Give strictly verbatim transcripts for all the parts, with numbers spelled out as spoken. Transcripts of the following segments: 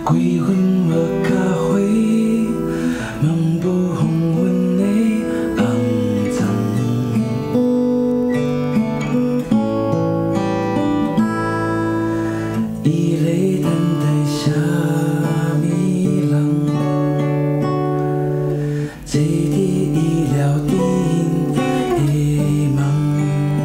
几分无咖啡，漫步黄昏的红尘。伊咧等待啥物人？坐伫伊了顶的梦，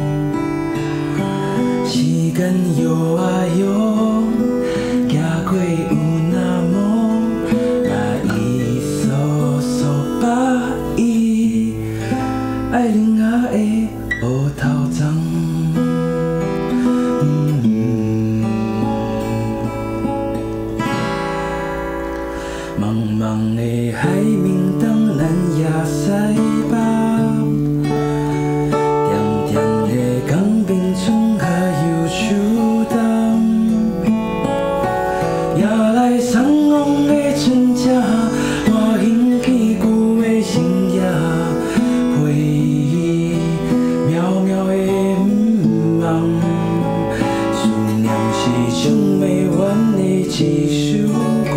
时间摇啊摇。 行过有那么，那伊诉诉把伊爱人啊的乌头鬃。茫茫的海面东南亚西北，点点的港边春夏忧秋冬。 夜来送往的春车，我兴起旧的心夜，回忆渺渺的梦。思念是唱不完的一首歌，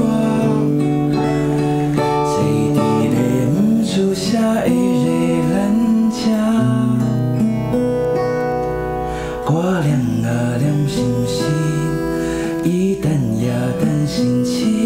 坐伫个不出声的热咱车，歌念啊念心事。 伊等也等心情。